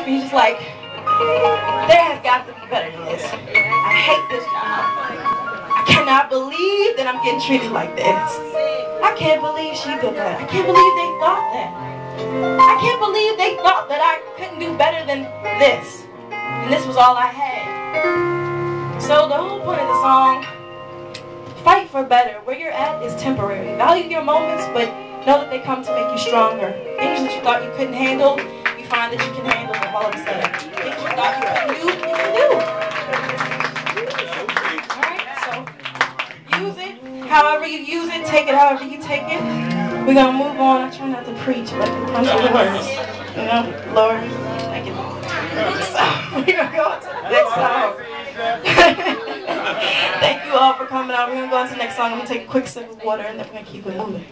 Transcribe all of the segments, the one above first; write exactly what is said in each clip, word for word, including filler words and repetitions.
and you're just like, there has got to be better than this. I hate this job. I cannot believe that I'm getting treated like this. I can't believe she did that. I can't believe they thought that. I can't believe they thought that I couldn't do better than this. And this was all I had. So the whole point of the song, fight for better. Where you're at is temporary. Value your moments, but know that they come to make you stronger. Things that you thought you couldn't handle, you find that you can handle them all of a sudden. Things you thought you couldn't do, you can do. Alright, so use it however you use it, take it however you take it. We're going to move on. I try not to preach, but it comes to the words. You know, Lord, thank you. So, we're going to go on to the next song. Thank you all for coming out. We're going to go on to the next song. I'm going to take a quick sip of water, and then we're going to keep it moving.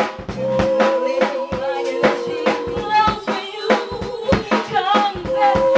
Come back.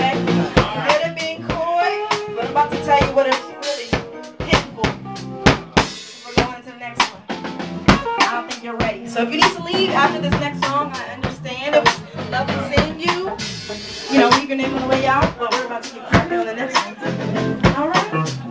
okay? Could have been coy, but I'm about to tell you what it's really hitting for. We're going to the next one. I don't think you're ready. So if you need to leave after this next song, I understand. It was lovely seeing you. You know, leave your name on the way out, but we're about to keep cracking on the next one. All right?